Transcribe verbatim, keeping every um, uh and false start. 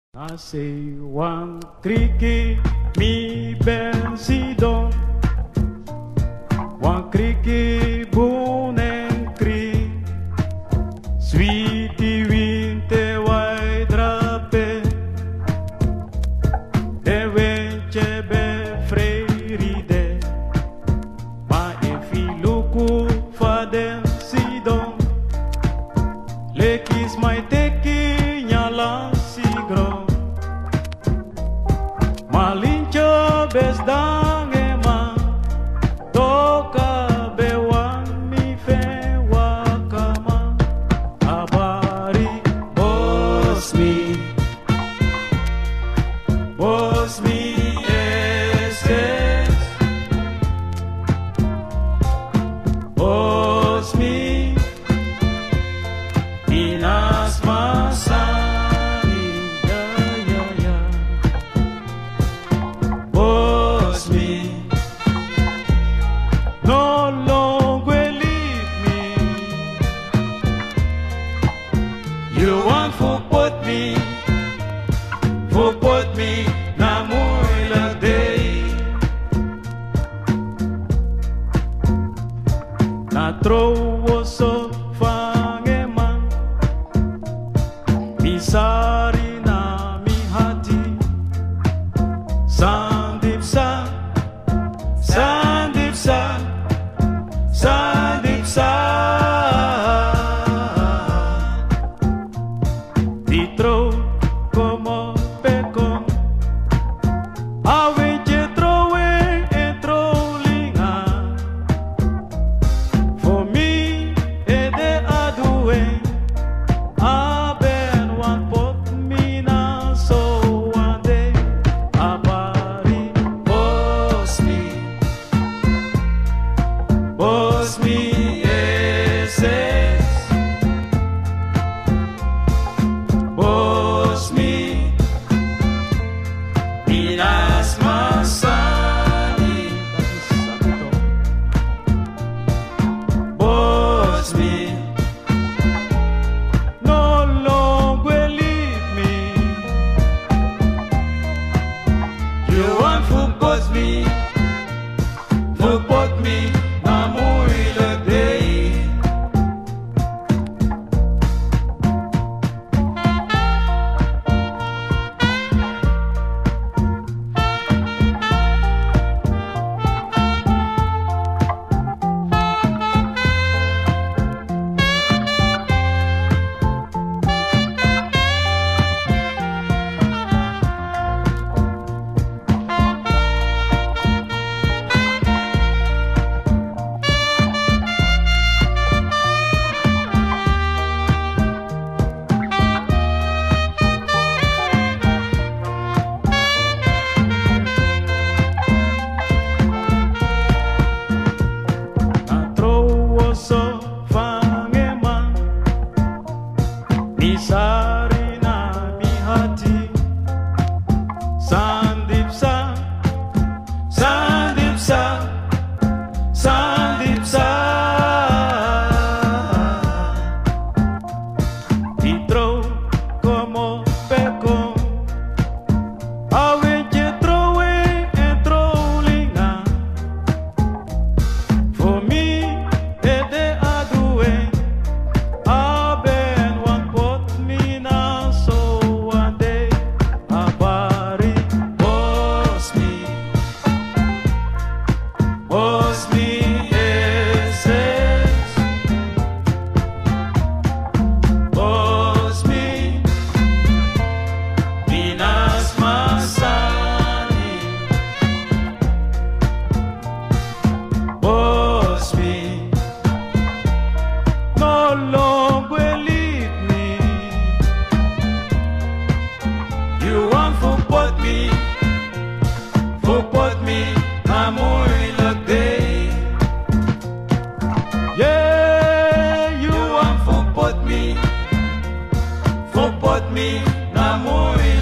I say one cricket, mi bensidon. One cricket, boon and cri. Sweetie winter white drape. De wenche be freiride. Ma if you look for them sidon. Lekis my teki nyala sigro. Malincho besdang ema toka bewan mi fe wakama abari boss me boss me estes boss me inas masa. You want to put me, to put me na muy day. Na trovo so fangeman, mi sari na mi hati. Sandipsa, sandipsa, sandipsa. Ditro como pecon, awe jetro we entro linga. For me, ede adue, aben one pot mina so one day. Abari boss me, boss me ese. Boss me, inas masani. Boss me, no longer leave me. You want to boss me, to put me na muy day. Sari na mi hati. Sandipsa, sandipsa, sandipsa. Ditro como pecon, awe jetro we entro linga. For me, ede adue. Boss me ese, boss me, minas masani. Boss me, no longer leave me. You want to put me, to put me na muy. Yeah, you want to put me, to put me na muy.